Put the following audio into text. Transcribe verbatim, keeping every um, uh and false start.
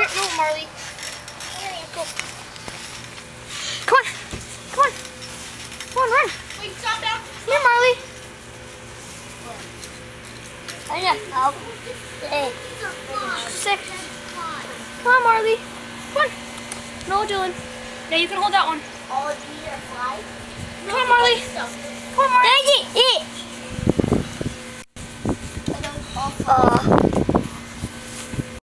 no, Marley. Go. Come on. Come on. Come on, run. Wait, stop down. Here, Marley. I got help. Hey. Sick. Come on, Marley. Come on. No, Dylan. Yeah, you can hold that one. All of these are flies. Come on, Marley. Come on, Marley. Dang it!